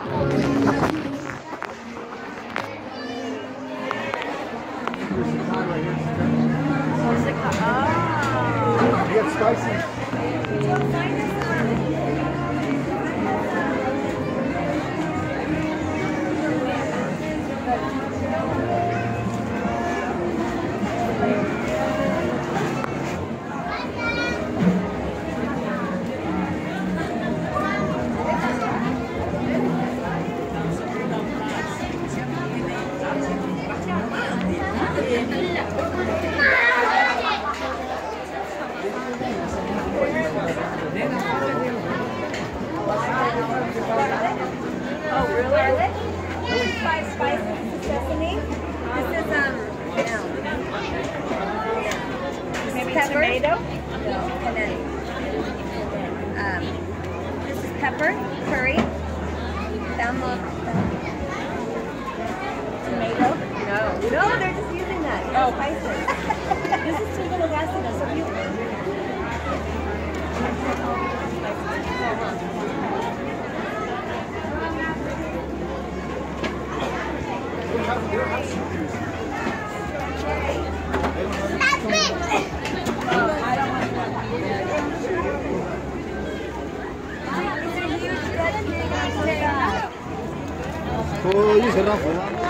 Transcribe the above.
You get spicy. Oh, really? Garlic, 5 spices, sesame. This is maybe pepper. Tomato. And then this is pepper, curry. Tomato. No, they're just using that. Oh, spices. This is too little gas in it, so you. Oh, you should have